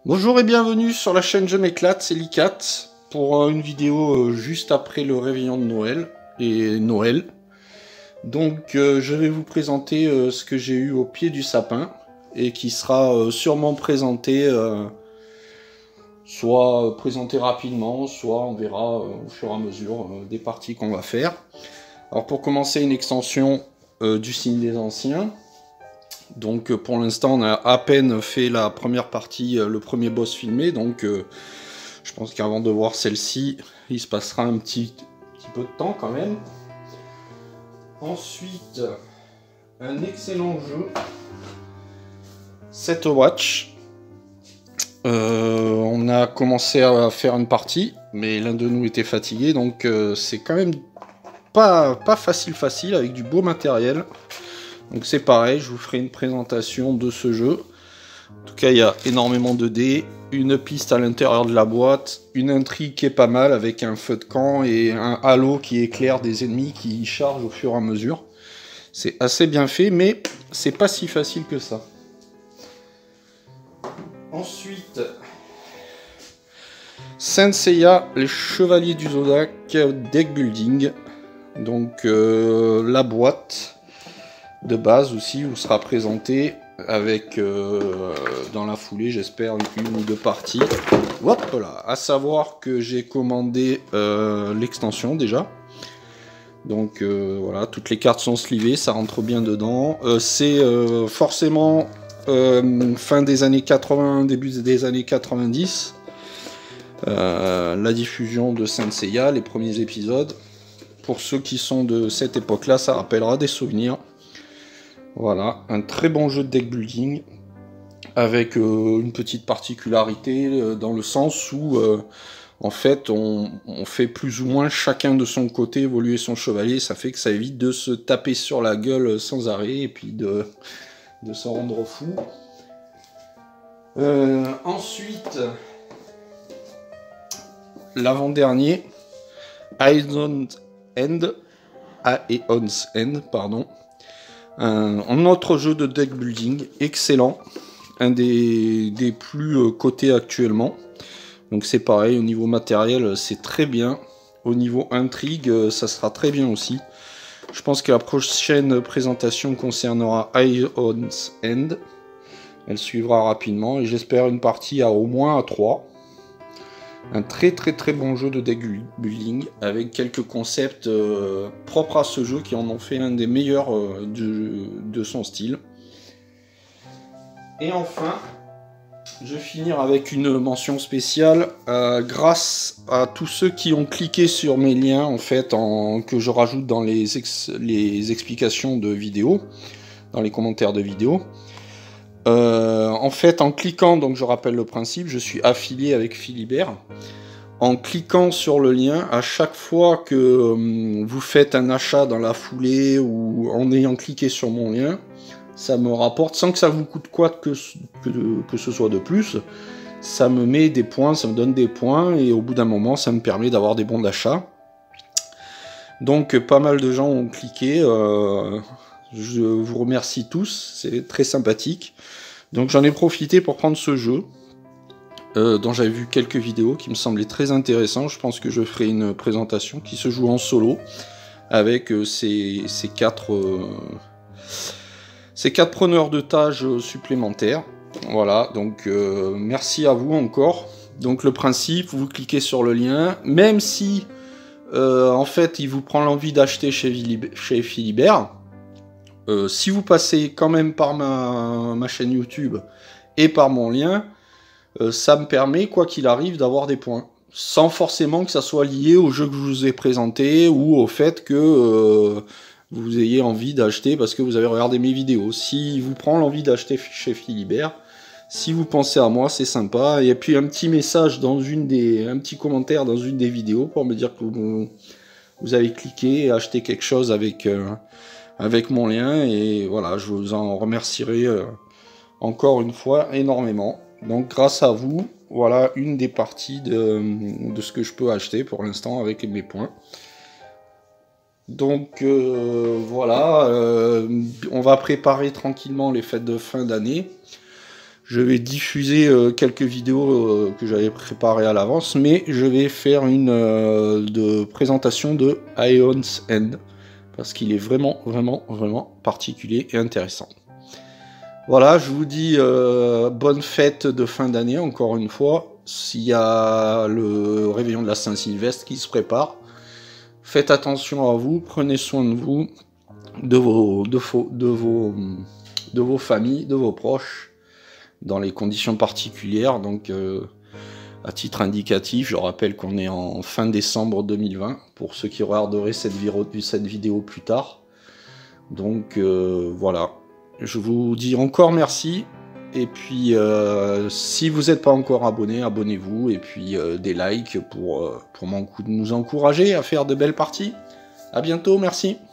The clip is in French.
Bonjour et bienvenue sur la chaîne Je m'éclate, c'est Licat, pour une vidéo juste après le réveillon de Noël et Noël. Donc je vais vous présenter ce que j'ai eu au pied du sapin et qui sera sûrement présenté, soit présenté rapidement, soit on verra au fur et à mesure des parties qu'on va faire. Alors pour commencer, une extension du signe des anciens. Donc pour l'instant on a à peine fait la première partie, le premier boss filmé, donc je pense qu'avant de voir celle-ci, il se passera un petit peu de temps quand même. Ensuite, un excellent jeu, Set Watch. On a commencé à faire une partie, mais l'un de nous était fatigué, donc c'est quand même pas facile avec du beau matériel. Donc c'est pareil, je vous ferai une présentation de ce jeu. En tout cas, il y a énormément de dés, une piste à l'intérieur de la boîte, une intrigue qui est pas mal avec un feu de camp et un halo qui éclaire des ennemis qui chargent au fur et à mesure. C'est assez bien fait, mais c'est pas si facile que ça. Ensuite, Saint Seiya, les Chevaliers du Zodiac, deck building. Donc la boîte de base aussi vous sera présentée avec dans la foulée, j'espère, une ou deux parties. Hop là, à savoir que j'ai commandé l'extension déjà. Donc voilà, toutes les cartes sont slivées, ça rentre bien dedans. C'est forcément fin des années 80, début des années 90. La diffusion de Saint Seiya, les premiers épisodes. Pour ceux qui sont de cette époque-là, ça rappellera des souvenirs. Voilà, un très bon jeu de deck building, avec une petite particularité dans le sens où en fait on fait plus ou moins chacun de son côté évoluer son chevalier, ça fait que ça évite de se taper sur la gueule sans arrêt et puis de se rendre fou. Ensuite, l'avant-dernier, Aeon's End, pardon. Un autre jeu de deck building excellent, un des plus cotés actuellement. Donc c'est pareil, au niveau matériel c'est très bien, au niveau intrigue ça sera très bien aussi. Je pense que la prochaine présentation concernera Aeon's End, elle suivra rapidement et j'espère une partie au moins à 3. Un très bon jeu de deck building avec quelques concepts propres à ce jeu qui en ont fait l'un des meilleurs de son style. Et enfin, je vais finir avec une mention spéciale grâce à tous ceux qui ont cliqué sur mes liens en fait que je rajoute dans les explications de vidéos, dans les commentaires de vidéos. En fait, en cliquant, donc je rappelle le principe, je suis affilié avec Philibert. En cliquant sur le lien, à chaque fois que vous faites un achat dans la foulée ou en ayant cliqué sur mon lien, ça me rapporte, sans que ça vous coûte quoi que ce soit de plus, ça me met des points, ça me donne des points, et au bout d'un moment, ça me permet d'avoir des bons d'achat. Donc pas mal de gens ont cliqué, je vous remercie tous, c'est très sympathique. Donc j'en ai profité pour prendre ce jeu, dont j'avais vu quelques vidéos qui me semblaient très intéressants. Je pense que je ferai une présentation qui se joue en solo, avec ces quatre preneurs de tâches supplémentaires. Voilà, donc merci à vous encore. Donc le principe, vous cliquez sur le lien, même si en fait il vous prend l'envie d'acheter chez Philibert. Si vous passez quand même par ma chaîne YouTube et par mon lien, ça me permet, quoi qu'il arrive, d'avoir des points. Sans forcément que ça soit lié au jeu que je vous ai présenté ou au fait que vous ayez envie d'acheter parce que vous avez regardé mes vidéos. Si vous prend l'envie d'acheter chez Philibert, si vous pensez à moi, c'est sympa. Et puis un petit message un petit commentaire dans une des vidéos pour me dire que vous avez cliqué et acheté quelque chose avec mon lien. Et voilà, je vous en remercierai encore une fois énormément. Donc grâce à vous, voilà une des parties de ce que je peux acheter pour l'instant avec mes points. Donc voilà, on va préparer tranquillement les fêtes de fin d'année. Je vais diffuser quelques vidéos que j'avais préparées à l'avance, mais je vais faire une de présentation de Aeon's End, parce qu'il est vraiment particulier et intéressant. Voilà, je vous dis bonne fête de fin d'année, encore une fois. S'il y a le réveillon de la Saint-Sylvestre qui se prépare, faites attention à vous, prenez soin de vous, de vos familles, de vos proches, dans les conditions particulières. Donc, à titre indicatif, je rappelle qu'on est en fin décembre 2020, pour ceux qui regarderaient cette vidéo plus tard. Donc, voilà. Je vous dis encore merci. Et puis, si vous n'êtes pas encore abonné, abonnez-vous. Et puis, des likes pour nous encourager à faire de belles parties. À bientôt, merci.